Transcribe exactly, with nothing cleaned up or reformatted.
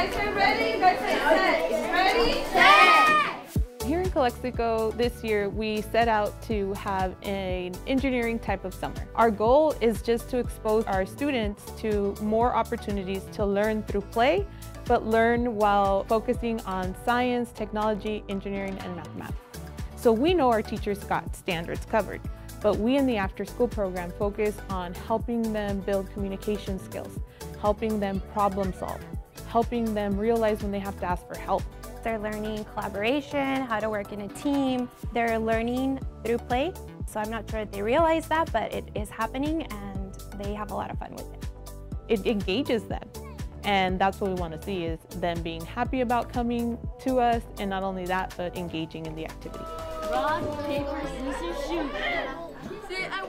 guys are ready? You guys say set. Ready? Set! Here in Calexico this year, we set out to have an engineering type of summer. Our goal is just to expose our students to more opportunities to learn through play, but learn while focusing on science, technology, engineering, and mathematics. So we know our teachers got standards covered, but we in the after-school program focus on helping them build communication skills, helping them problem solve, helping them realize when they have to ask for help. They're learning collaboration, how to work in a team. They're learning through play. So I'm not sure that they realize that, but it is happening and they have a lot of fun with it. It engages them. And that's what we want to see, is them being happy about coming to us, and not only that, but engaging in the activity. Rock, paper, scissors, shoot. See, I